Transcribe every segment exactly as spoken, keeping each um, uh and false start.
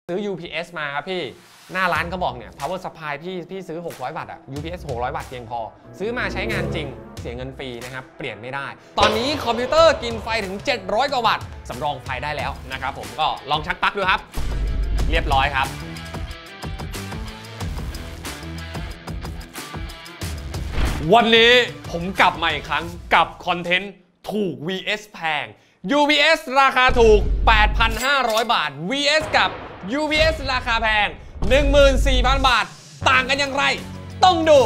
ซื้อ ยู พี เอส มาครับพี่หน้าร้านก็บอกเนี่ย power supply พี่พี่ซื้อหกร้อยวัตต์อะ ยู พี เอส หกร้อยวัตต์เพียงพอซื้อมาใช้งานจริงเสียเงินฟรีนะครับเปลี่ยนไม่ได้ตอนนี้คอมพิวเตอร์กินไฟถึงเจ็ดร้อยกว่าวัตต์สำรองไฟได้แล้วนะครับผมก็ลองชักปลั๊กดูครับเรียบร้อยครับวันนี้ผมกลับมาอีกครั้งกับคอนเทนต์ถูก วี เอส แพง ยู พี เอส ราคาถูก แปดพันห้าร้อย บาท วี เอส กับ ยู พี เอส ราคาแพง หนึ่งหมื่นสี่พัน บาทต่างกันอย่างไรต้องดู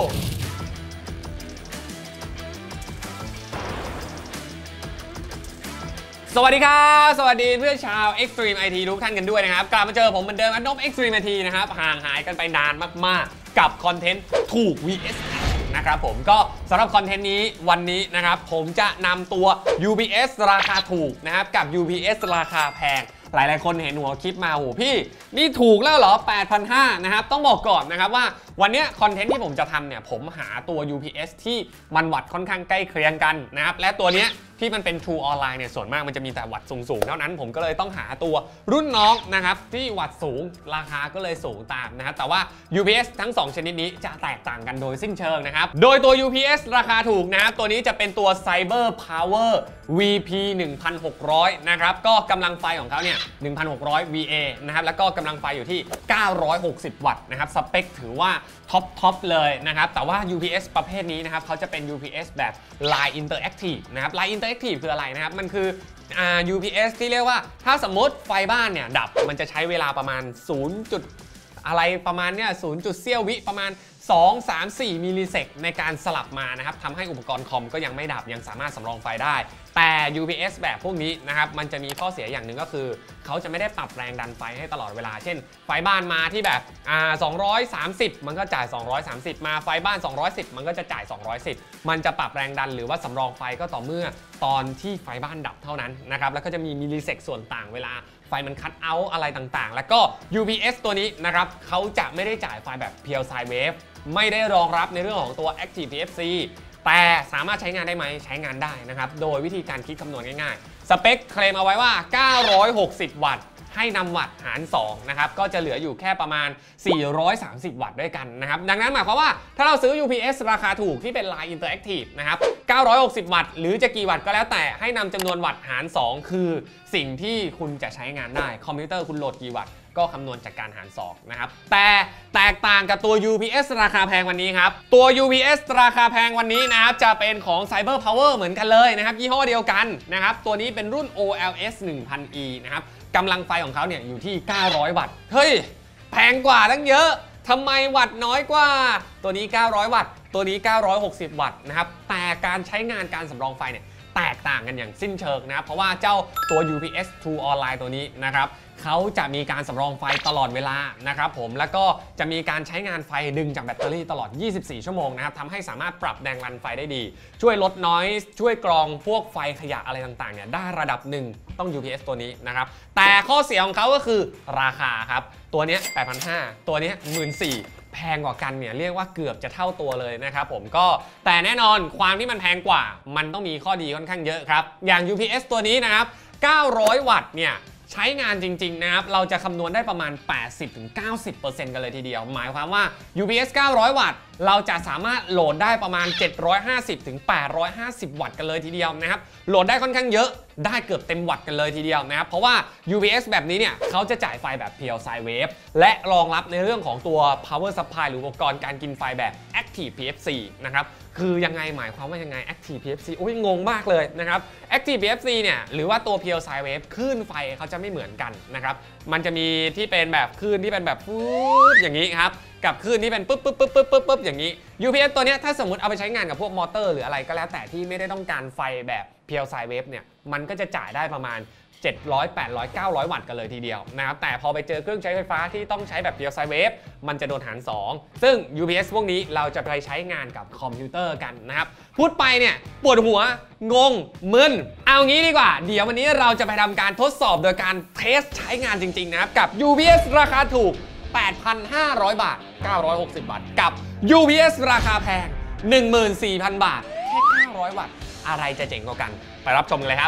สวัสดีครับสวัสดีเพื่อนชาว Extreme ไอ ที ทุกท่านกันด้วยนะครับกลับมาเจอผมเหมือนเดิมอันนบ Extreme ไอ ที นะครับห่างหายกันไปนานมากๆกับคอนเทนต์ถูก วี เอส นะครับผมก็สำหรับคอนเทนต์นี้วันนี้นะครับผมจะนำตัว ยู พี เอส ราคาถูกนะครับกับ ยู พี เอส ราคาแพงหลายๆคนเห็นหัวคลิปมาโหพี่นี่ถูกแล้วเหรอ แปดพันห้าร้อย นะครับต้องบอกก่อนนะครับว่าวันนี้คอนเทนต์ที่ผมจะทำเนี่ยผมหาตัว ยู พี เอส ที่มันวัตต์ค่อนข้างใกล้เคียงกันนะครับและตัวเนี้ยที่มันเป็น True Online เนี่ยส่วนมากมันจะมีแต่วัตต์สูงๆเท่านั้นผมก็เลยต้องหาตัวรุ่นน้องนะครับที่วัตต์สูงราคาก็เลยสูงตามนะครับแต่ว่า ยู พี เอส ทั้งสองชนิดนี้จะแตกต่างกันโดยสิ้นเชิงนะครับโดยตัว ยู พี เอส ราคาถูกนะครับตัวนี้จะเป็นตัว Cyber Power วี พี หนึ่งพันหกร้อย นะครับก็กำลังไฟของเขาเนี่ย หนึ่งพันหกร้อย วี เอ นะครับแล้วก็กำลังไฟอยู่ที่ เก้าร้อยหกสิบ วัตต์นะครับสเปคถือว่าท็อปท็อปเลยนะครับแต่ว่า ยู พี เอส ประเภทนี้นะครับเขาจะเป็น ยู พี เอส แบบ Line Interactive นะครับ Line Interactive คืออะไรนะครับมันคืออ่า ยู พี เอส ที่เรียกว่าถ้าสมมติไฟบ้านเนี่ยดับมันจะใช้เวลาประมาณ0จุดอะไรประมาณเนี่ยศูนย์จุดเสี้ยววิประมาณสอง สาม สี่ มิลลิเซกในการสลับมานะครับทำให้อุปกรณ์คอมก็ยังไม่ดับยังสามารถสำรองไฟได้แต่ ยู พี เอส แบบพวกนี้นะครับมันจะมีข้อเสียอย่างหนึ่งก็คือเขาจะไม่ได้ปรับแรงดันไฟให้ตลอดเวลาเช่นไฟบ้านมาที่แบบอ่าสองร้อยสามสิบมันก็จ่ายสองร้อยสามสิบมาไฟบ้านสองร้อยสิบมันก็จะจ่ายสองร้อยสิบมันจะปรับแรงดันหรือว่าสำรองไฟก็ต่อเมื่อตอนที่ไฟบ้านดับเท่านั้นนะครับแล้วก็จะมีมิลลิเซกส่วนต่างเวลาไฟมันคัทเอาท์อะไรต่างๆแล้วก็ ยู พี เอส ตัวนี้นะครับเขาจะไม่ได้จ่ายไฟแบบ Pure Sine Wave ไม่ได้รองรับในเรื่องของตัว Active พี เอฟ ซี แต่สามารถใช้งานได้ไหมใช้งานได้นะครับโดยวิธีการคิดคำนวณง่ายๆสเปคเคลมเอาไว้ว่าเก้าร้อยหกสิบวัตต์ให้นำวัตต์หารสองนะครับก็จะเหลืออยู่แค่ประมาณสี่ร้อยสามสิบวัตต์ด้วยกันนะครับดังนั้นหมายความว่าถ้าเราซื้อ ยู พี เอส ราคาถูกที่เป็น Line Interactive นะครับเก้าร้อยหกสิบวัตต์หรือจะกี่วัตต์ก็แล้วแต่ให้นำจำนวนวัตต์หารสองคือสิ่งที่คุณจะใช้งานได้คอมพิวเตอร์คุณโหลดกี่วัตต์ก็คำนวณจากการหารสองนะครับแต่แตกต่างกับตัว ยู พี เอส ราคาแพงวันนี้ครับตัว ยู พี เอส ราคาแพงวันนี้นะครับจะเป็นของ Cyber Power เหมือนกันเลยนะครับยี่ห้อเดียวกันนะครับตัวนี้เป็นรุ่น โอ แอล เอส หนึ่งพัน อี นะครับกำลังไฟของเขาเนี่ยอยู่ที่เก้าร้อยวัตต์เฮ้ยแพงกว่าตั้งเยอะทำไมวัตต์น้อยกว่าตัวนี้เก้าร้อยวัตต์ตัวนี้เก้าร้อยหกสิบวัตต์นะครับแต่การใช้งานการสำรองไฟเนี่ยแตกต่างกันอย่างสิ้นเชิงนะครับเพราะว่าเจ้าตัว ยู พี เอส True Online ตัวนี้นะครับเขาจะมีการสำรองไฟตลอดเวลานะครับผมแล้วก็จะมีการใช้งานไฟดึงจากแบตเตอรี่ตลอดยี่สิบสี่ชั่วโมงนะครับทำให้สามารถปรับแรงดันไฟได้ดีช่วยลดน้อยช่วยกรองพวกไฟขยะอะไรต่างๆเนี่ยได้ระดับหนึ่งต้อง ยู พี เอส ตัวนี้นะครับแต่ข้อเสียของเขาก็คือราคาครับตัวนี้ แปดพันห้าร้อย ตัวนี้ หนึ่งหมื่นสี่พันแพงกว่ากันเนี่ยเรียกว่าเกือบจะเท่าตัวเลยนะครับผมก็แต่แน่นอนความที่มันแพงกว่ามันต้องมีข้อดีค่อนข้างเยอะครับอย่าง ยู พี เอส ตัวนี้นะครับเก้าร้อยวัตต์เนี่ยใช้งานจริงๆนะครับเราจะคำนวณได้ประมาณ แปดสิบถึงเก้าสิบเปอร์เซ็นต์ กันเลยทีเดียวหมายความว่า ยู พี เอส เก้าร้อยวัตต์เราจะสามารถโหลดได้ประมาณเจ็ดร้อยห้าสิบถึงแปดร้อยห้าสิบวัตต์กันเลยทีเดียวนะครับโหลดได้ค่อนข้างเยอะได้เกือบเต็มวัตต์กันเลยทีเดียวนะครับเพราะว่า ยู พี เอส แบบนี้เนี่ยเขาจะจ่ายไฟแบบ Pure Sine Wave และรองรับในเรื่องของตัว Power Supply หรืออุปกรณ์การกินไฟแบบ Active พี เอฟ ซี นะครับคือยังไงหมายความว่ายังไง Active พี เอฟ ซี โอ้ยงงมากเลยนะครับ Active พี เอฟ ซี เนี่ยหรือว่าตัว Pure Sine Wave คลื่นไฟเขาจะไม่เหมือนกันนะครับมันจะมีที่เป็นแบบคลื่นที่เป็นแบบปุ๊บอย่างนี้ครับกับคลื่นที่เป็นปุ๊บปุ๊บปุ๊บปุ๊บปุ๊บปุ๊บอย่างนี้ ยู พี เอส ตัวนี้ถ้าสมมติเอาไปใช้งานกับพวกมอเตอร์หรืออะไรก็แล้วแต่ที่ไม่ได้ต้องการไฟแบบ Pure Sine Wave เนี่ยมันก็จะจ่ายได้ประมาณเจ็ดร้อย แปดร้อย เก้าร้อย วัตต์กันเลยทีเดียวนะครับแต่พอไปเจอเครื่องใช้ไฟฟ้าที่ต้องใช้แบบ Pure Sine Wave มันจะโดนหารสองซึ่ง ยู พี เอส พวกนี้เราจะไปใช้งานกับคอมพิวเตอร์กันนะครับพูดไปเนี่ยปวดหัวงงมึนเอางี้ดีกว่าเดี๋ยววันนี้เราจะไปทำการทดสอบโดยการเทสใช้งานจริงๆนะครับกับ ยู พี เอส ราคาถูก แปดพันห้าร้อย บาทเก้าร้อยหกสิบ วัตต์กับ ยู พี เอส ราคาแพง หนึ่งหมื่นสี่พัน บาทแค่เก้าร้อยวัตต์อะไรจะเจ๋งกว่ากันไปรับชมกันเลยครับ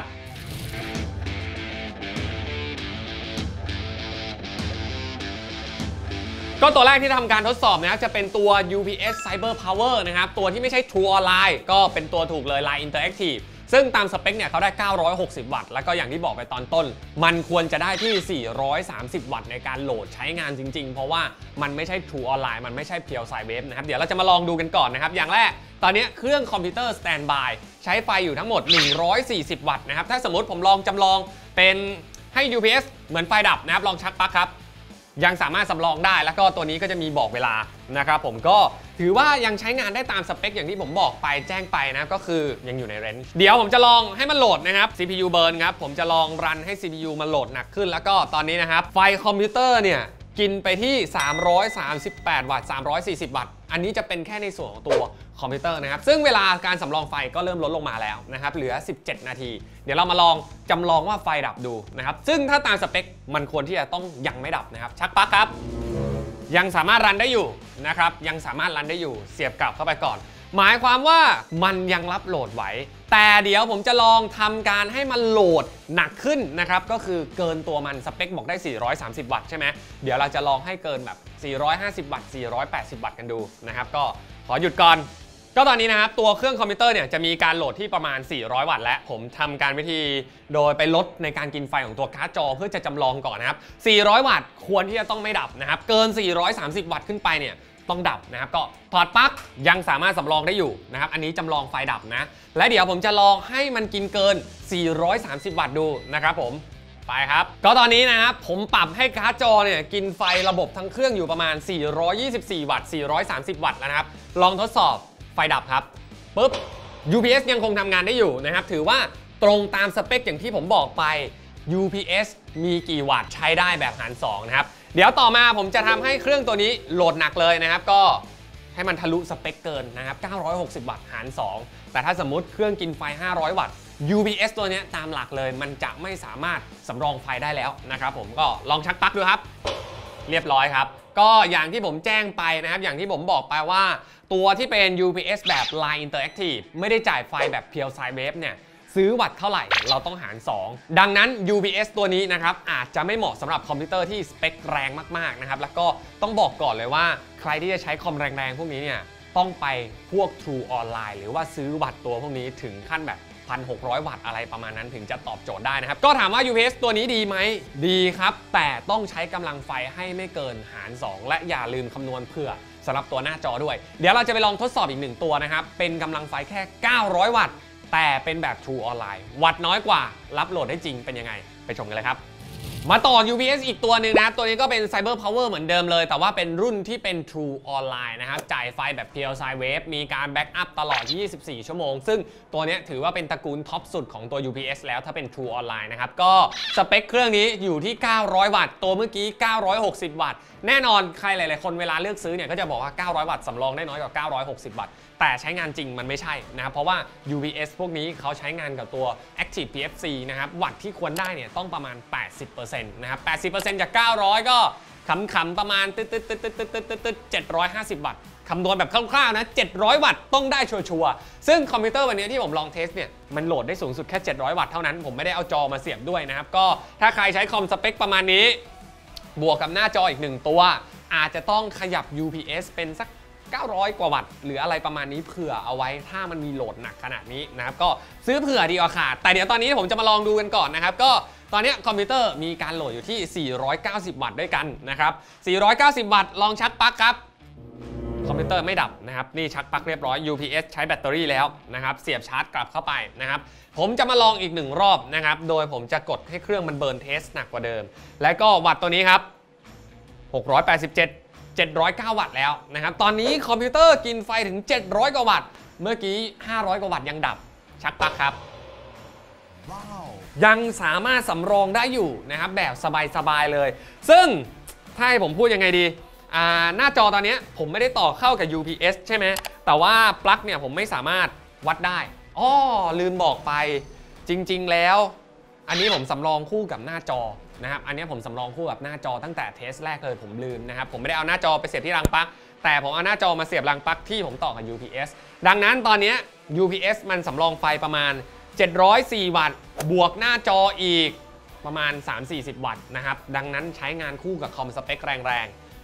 ก็ตัวแรกที่ทำการทดสอบนะครับจะเป็นตัว ยู พี เอส Cyber Power นะครับตัวที่ไม่ใช่ True Online ก็เป็นตัวถูกเลย Line Interactive ซึ่งตามสเปคเนี่ยเขาได้เก้าร้อยหกสิบวัตต์แล้วก็อย่างที่บอกไปตอนต้นมันควรจะได้ที่สี่ร้อยสามสิบวัตต์ในการโหลดใช้งานจริงๆเพราะว่ามันไม่ใช่ True Online มันไม่ใช่เพียวสายเวฟนะครับเดี๋ยวเราจะมาลองดูกันก่อนนะครับอย่างแรกตอนนี้เครื่องคอมพิวเตอร์สแตนด์บายใช้ไฟอยู่ทั้งหมดหนึ่งร้อยสี่สิบวัตต์นะครับถ้าสมมติผมลองจำลองเป็นให้ ยู พี เอส เหมือนไฟดับนะครับลองชักปลั๊กครับยังสามารถสำรองได้แล้วก็ตัวนี้ก็จะมีบอกเวลานะครับผมก็ถือว่ายังใช้งานได้ตามสเปคอย่างที่ผมบอกไปแจ้งไปนะก็คือยังอยู่ในเรนจ์เดี๋ยวผมจะลองให้มันโหลดนะครับ ซี พี ยู เบิร์นครับผมจะลองรันให้ ซี พี ยู มันโหลดหนักขึ้นแล้วก็ตอนนี้นะครับไฟคอมพิวเตอร์เนี่ยกินไปที่สามร้อยสามสิบแปดวัตต์สามร้อยสี่สิบวัตต์อันนี้จะเป็นแค่ในส่วนของตัวคอมพิวเตอร์นะครับซึ่งเวลาการสำรองไฟก็เริ่มลดลงมาแล้วนะครับเหลือสิบเจ็ดนาทีเดี๋ยวเรามาลองจำลองว่าไฟดับดูนะครับซึ่งถ้าตามสเปคมันควรที่จะต้องยังไม่ดับนะครับชักปลั๊กครับยังสามารถรันได้อยู่นะครับยังสามารถรันได้อยู่เสียบกลับเข้าไปก่อนหมายความว่ามันยังรับโหลดไหวแต่เดี๋ยวผมจะลองทำการให้มันโหลดหนักขึ้นนะครับก็คือเกินตัวมันสเปคบอกได้สี่ร้อยสามสิบวัตต์ใช่ไหมเดี๋ยวเราจะลองให้เกินแบบสี่ร้อยห้าสิบวัตต์สี่ร้อยแปดสิบวัตต์กันดูนะครับก็ขอหยุดก่อนก็ตอนนี้นะครับตัวเครื่องคอมพิวเตอร์เนี่ยจะมีการโหลดที่ประมาณสี่ร้อยวัตต์และผมทำการวิธีโดยไปลดในการกินไฟของตัวการ์ดจอเพื่อจะจำลองก่อนนะครับสี่ร้อยวัตต์ควรที่จะต้องไม่ดับนะครับเกินสี่ร้อยสามสิบวัตต์ขึ้นไปเนี่ยต้องดับนะครับก็ถอดปลั๊กยังสามารถสำรองได้อยู่นะครับอันนี้จำลองไฟดับนะและเดี๋ยวผมจะลองให้มันกินเกินสี่ร้อยสามสิบวัตต์ดูนะครับผมไปครับก็ตอนนี้นะครับผมปรับให้การ์ดจอเนี่ยกินไฟระบบทั้งเครื่องอยู่ประมาณสี่ร้อยยี่สิบสี่วัตต์สี่ร้อยสามสิบวัตต์แล้วนะครับลองทดสอบไฟดับครับปุ๊บ ยู พี เอส ยังคงทำงานได้อยู่นะครับถือว่าตรงตามสเปคอย่างที่ผมบอกไป ยู พี เอส มีกี่วัตต์ใช้ได้แบบหารสองนะครับเดี๋ยวต่อมาผมจะทำให้เครื่องตัวนี้โหลดหนักเลยนะครับก็ให้มันทะลุสเปคเกินนะครับเก้าร้อยหกสิบวัตต์หารสองแต่ถ้าสมมุติเครื่องกินไฟห้าร้อยวัตต์ ยู พี เอส ตัวนี้ตามหลักเลยมันจะไม่สามารถสำรองไฟได้แล้วนะครับผมก็ลองชักปลั๊กดูครับเรียบร้อยครับก็อย่างที่ผมแจ้งไปนะครับอย่างที่ผมบอกไปว่าตัวที่เป็น ยู พี เอส แบบ Line Interactive ไม่ได้จ่ายไฟแบบเพียวไซด์เวฟเนี่ยซื้อวัตต์เท่าไหร่เราต้องหารสองดังนั้น ยู พี เอส ตัวนี้นะครับอาจจะไม่เหมาะสำหรับคอมพิวเตอร์ที่สเปคแรงมากๆนะครับแล้วก็ต้องบอกก่อนเลยว่าใครที่จะใช้คอมแรงๆพวกนี้เนี่ยต้องไปพวก True Online หรือว่าซื้อวัตต์ตัวพวกนี้ถึงขั้นแบบหนึ่งพันหกร้อยวัตต์อะไรประมาณนั้นถึงจะตอบโจทย์ได้นะครับก็ถามว่า ยู พี เอส ตัวนี้ดีไหมดีครับแต่ต้องใช้กำลังไฟให้ไม่เกินหารสองและอย่าลืมคำนวณเผื่อสำหรับตัวหน้าจอด้วยเดี๋ยวเราจะไปลองทดสอบอีกหนึ่งตัวนะครับเป็นกำลังไฟแค่เก้าร้อยวัตต์แต่เป็นแบบ True Online วัตต์น้อยกว่ารับโหลดได้จริงเป็นยังไงไปชมกันเลยครับมาต่อ ยู พี เอส อีกตัวหนึ่งนะครับตัวนี้ก็เป็น Cyber Power เหมือนเดิมเลยแต่ว่าเป็นรุ่นที่เป็น True Online นะครับจ่ายไฟแบบเพียวไซด์เวฟมีการแบ็กอัพตลอดยี่สิบสี่ชั่วโมงซึ่งตัวนี้ถือว่าเป็นตระกูลท็อปสุดของตัว ยู พี เอส แล้วถ้าเป็น True Online นะครับก็สเปคเครื่องนี้อยู่ที่เก้าร้อยวัตต์ตัวเมื่อกี้เก้าร้อยหกสิบวัตต์แน่นอนใครหลายๆคนเวลาเลือกซื้อเนี่ยก็จะบอกว่าเก้าร้อยวัตต์สำรองได้น้อยกว่าเก้าร้อยหกสิบวัตต์แต่ใช้งานจริงมันไม่ใช่นะครับเพราะว่า ยู พี เอส พวกนี้เขาใช้งานกับตัว Active พี เอฟ ซี นะครับวัตต์ที่ควรได้เนี่ยต้องประมาณ แปดสิบเปอร์เซ็นต์ นะครับ แปดสิบเปอร์เซ็นต์ จากเก้าร้อยก็ขำๆประมาณตึ๊ดๆๆๆๆเจ็ดร้อยห้าสิบวัตต์คำนวณแบบคร่าวๆนะเจ็ดร้อยวัตต์ต้องได้ชัวร์ๆซึ่งคอมพิวเตอร์วันนี้ที่ผมลองเทสเนี่ยมันโหลดได้สูงสุดแค่เจ็ดร้อยวัตต์เท่านั้นผมไม่ได้เอาจอมาเสียบด้วยนะครับก็ถ้าใครใช้คอมสเปคประมาณนี้บวกกับหน้าจออีกหนึ่งตัวอาจจะต้องขยับ ยู พี เอส เป็นสักเก้าร้อยกว่าวัตต์หรืออะไรประมาณนี้เผื่อเอาไว้ถ้ามันมีโหลดหนักขนาดนี้นะครับก็ซื้อเผื่อดีกว่าขาดแต่เดี๋ยวตอนนี้ผมจะมาลองดูกันก่อนนะครับก็ตอนนี้คอมพิวเตอร์มีการโหลดอยู่ที่สี่ร้อยเก้าสิบวัตต์ด้วยกันนะครับสี่ร้อยเก้าสิบวัตต์ลองชักปลั๊กครับคอมพิวเตอร์ไม่ดับนะครับนี่ชักปลั๊กเรียบร้อย ยู พี เอส ใช้แบตเตอรี่แล้วนะครับเสียบชาร์จกลับเข้าไปนะครับผมจะมาลองอีกหนึ่งรอบนะครับโดยผมจะกดให้เครื่องมันเบิร์นเทสหนักกว่าเดิมและก็วัตต์ตัวนี้ครับหกร้อยแปดสิบเจ็ด เจ็ดร้อยเก้าวัตต์แล้วนะครับตอนนี้คอมพิวเตอร์กินไฟถึงเจ็ดร้อยกว่าวัตต์เมื่อกี้ห้าร้อยกว่าวัตต์ยังดับชักปลั๊กครับ wow. ยังสามารถสำรองได้อยู่นะครับแบบสบายๆเลยซึ่งถ้าให้ผมพูดยังไงดีหน้าจอตอนนี้ผมไม่ได้ต่อเข้ากับ ยู พี เอส ใช่ไหมแต่ว่าปลั๊กเนี่ยผมไม่สามารถวัดได้อ้อลืมบอกไปจริงๆแล้วอันนี้ผมสำรองคู่กับหน้าจอนะครับอันนี้ผมสำรองคู่กับหน้าจอตั้งแต่เทสแรกเลยผมลืมนะครับผมไม่ได้เอาหน้าจอไปเสียบที่รางปลั๊กแต่ผมเอาหน้าจอมาเสียบรางปลั๊กที่ผมต่อกับ ยู พี เอส ดังนั้นตอนนี้ ยู พี เอส มันสำรองไฟประมาณเจ็ดร้อยสี่วัตต์บวกหน้าจออีกประมาณ สามถึงสี่สิบ วัตต์นะครับดังนั้นใช้งานคู่กับคอมสเปคแรงๆ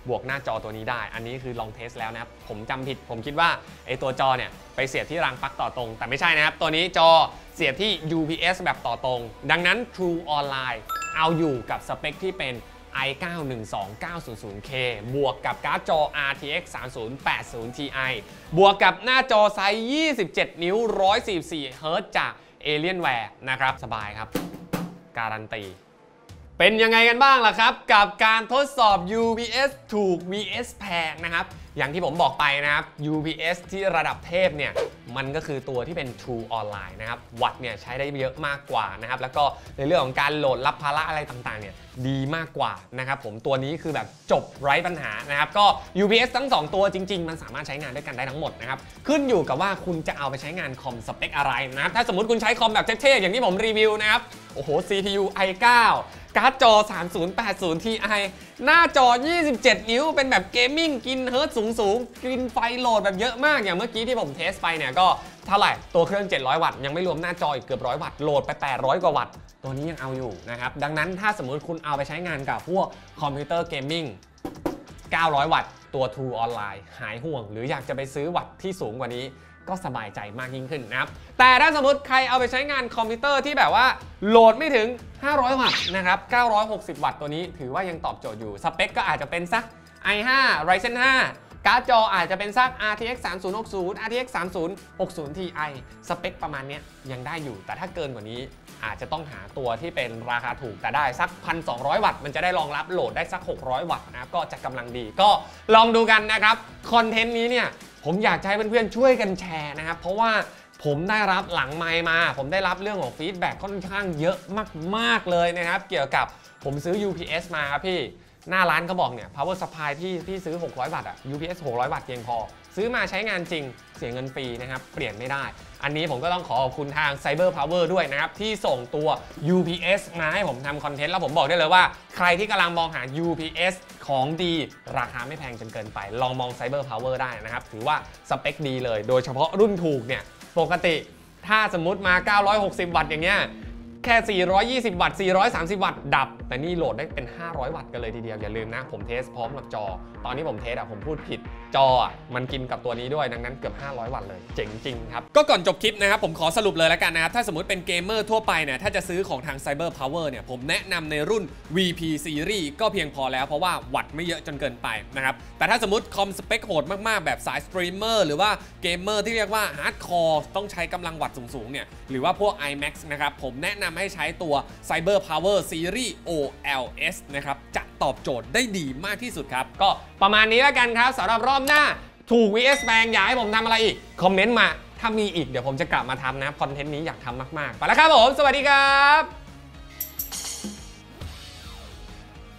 บวกหน้าจอตัวนี้ได้อันนี้คือลองเทสแล้วนะครับผมจำผิดผมคิดว่าไอตัวจอเนี่ยไปเสียบที่รางปลั๊กต่อตรงแต่ไม่ใช่นะครับตัวนี้จอเสียบที่ ยู พี เอส แบบต่อตรงดังนั้น True Online เอาอยู่กับสเปคที่เป็น ไอ เก้า หนึ่ง สอง เก้า ศูนย์ ศูนย์ เค บวกกับการ์ดจอ อาร์ ที เอ็กซ์ สามศูนย์แปดศูนย์ ที ไอ บวกกับหน้าจอไซส์ยี่สิบเจ็ดนิ้วหนึ่งร้อยสี่สิบสี่เฮิร์ตซ์จาก Alienware นะครับสบายครับการันตีเป็นยังไงกันบ้างล่ะครับกับการทดสอบ ยู พี เอส ถูก วี เอส แพงนะครับอย่างที่ผมบอกไปนะครับ ยู พี เอส ที่ระดับเทพเนี่ยมันก็คือตัวที่เป็น True Online นะครับวัตต์เนี่ยใช้ได้เยอะมากกว่านะครับแล้วก็ในเรื่องของการโหลดรับภาระอะไรต่างๆเนี่ยดีมากกว่านะครับผมตัวนี้คือแบบจบไร้ปัญหานะครับก็ ยู พี เอส ทั้งสองตัวจริงๆมันสามารถใช้งานด้วยกันได้ทั้งหมดนะครับขึ้นอยู่กับว่าคุณจะเอาไปใช้งานคอมสเปคอะไรนะครับถ้าสมมติคุณใช้คอมแบบเท่ๆอย่างที่ผมรีวิวนะครับโอ้โห ซี พี ยู ไอ เก้าการ์ดจอ สามศูนย์แปดศูนย์ ที ไอ หน้าจอ ยี่สิบเจ็ด นิ้วเป็นแบบเกมมิ่งกินเฮิร์ตสูงๆกินไฟโหลดแบบเยอะมากอย่างเมื่อกี้ที่ผมเทสไปเนี่ยก็เท่าไหร่ตัวเครื่องเจ็ดร้อยวัตต์ยังไม่รวมหน้าจออีกเกือบร้อยวัตต์โหลดไปแปดร้อยกว่าวัตต์ตัวนี้ยังเอาอยู่นะครับดังนั้นถ้าสมมุติคุณเอาไปใช้งานกับพวกคอมพิวเตอร์เกมมิ่งเก้าร้อยวัตต์ตัว True Online หายห่วงหรืออยากจะไปซื้อวัตต์ที่สูงกว่านี้ก็สบายใจมากยิ่งขึ้นนะครับแต่ถ้าสมมติใครเอาไปใช้งานคอมพิวเตอร์ที่แบบว่าโหลดไม่ถึงห้าร้อยวัตต์นะครับเก้าร้อยหกสิบวัตต์ตัวนี้ถือว่ายังตอบโจทย์อยู่สเปคก็อาจจะเป็นสัก ไอ ไฟว์ Ryzen ห้าการ์ดจออาจจะเป็นสัก อาร์ ที เอ็กซ์ สามศูนย์หกศูนย์ อาร์ ที เอ็กซ์ สามศูนย์หกศูนย์ ที ไอ สเปคประมาณนี้ยังได้อยู่แต่ถ้าเกินกว่านี้อาจจะต้องหาตัวที่เป็นราคาถูกแต่ได้สัก หนึ่งพันสองร้อย วัตต์มันจะได้รองรับโหลดได้สักหกร้อยวัตต์นะครับก็จะกำลังดีก็ลองดูกันนะครับคอนเทนต์นี้เนี่ยผมอยากให้เพื่อนๆช่วยกันแชร์นะครับเพราะว่าผมได้รับหลังไมค์มาผมได้รับเรื่องของฟีดแบ็กค่อนข้างเยอะมากๆเลยนะครับเกี่ยวกับผมซื้อ ยู พี เอส มาครับพี่หน้าร้านเขาบอกเนี่ย power supply พี่พี่ซื้อหกร้อยวัตต์อะ ยู พี เอส หกร้อยวัตต์เพียงพอซื้อมาใช้งานจริงเสียเงินฟรีนะครับเปลี่ยนไม่ได้อันนี้ผมก็ต้องขอขอบคุณทาง Cyber Power ด้วยนะครับที่ส่งตัว ยู พี เอส มาให้ผมทำคอนเทนต์แล้วผมบอกได้เลยว่าใครที่กำลังมองหา ยู พี เอส ของดีราคาไม่แพงจนเกินไปลองมอง Cyber Power ได้นะครับถือว่าสเปคดีเลยโดยเฉพาะรุ่นถูกเนี่ยปกติถ้าสมมุติมาเก้าร้อยหกสิบวัตต์อย่างเงี้ยแค่สี่ร้อยยี่สิบวัตต์สี่ร้อยสามสิบวัตต์ดับแต่นี่โหลดได้เป็นห้าร้อยวัตต์กันเลยทีเดียวอย่าลืมนะผมเทสพร้อมกับจอตอนนี้ผมเทสอะผมพูดผิดจออะมันกินกับตัวนี้ด้วยดังนั้นเกือบห้าร้อยวัตต์เลยเจ๋งจริงครับก็ก่อนจบคลิปนะครับผมขอสรุปเลยแล้วกันนะครับถ้าสมมติเป็นเกมเมอร์ทั่วไปเนี่ยถ้าจะซื้อของทาง Cyber Power เนี่ยผมแนะนำในรุ่น วี พี Series ก็เพียงพอแล้วเพราะว่าวัตต์ไม่เยอะจนเกินไปนะครับแต่ถ้าสมมติคอมสเปคโหดมากๆแบบสายสตรีมเมอร์หรือว่าเกมเมอร์ที่เรียกว่าฮาร์ดคอร์ต้องใช้กำลังวัตต์สูงๆเนี่ยหรือว่าพวก ไอ แม็กซ์ นะครับผมแนะนำให้ใช้ตัว Cyber Power Series โอ แอล เอส นะครับจะตอบโจทย์ได้ดีมากที่สุดครับก็ประมาณนี้แล้วกันครับสำหรับรอบหน้าถูก วี เอส แพงอยากให้ผมทำอะไรอีกคอมเมนต์มาถ้ามีอีกเดี๋ยวผมจะกลับมาทำนะคอนเทนต์นี้อยากทำมากๆไปแล้วครับผมสวัสดีครับ